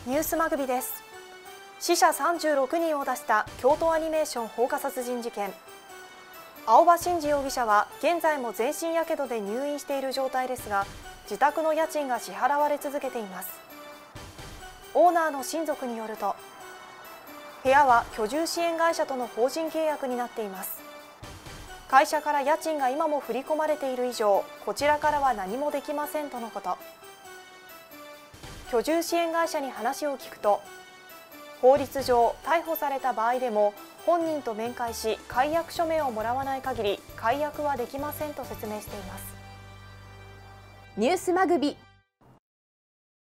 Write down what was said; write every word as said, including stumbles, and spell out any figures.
ニュースマグビです。死者さんじゅうろくにんを出した京都アニメーション放火殺人事件。青葉真司容疑者は現在も全身やけどで入院している状態ですが、自宅の家賃が支払われ続けています。オーナーの親族によると、部屋は居住支援会社との法人契約になっています。会社から家賃が今も振り込まれている以上、こちらからは何もできませんとのこと。居住支援会社に話を聞くと、法律上逮捕された場合でも本人と面会し解約書面をもらわない限り解約はできませんと説明しています。 ニュースマグビ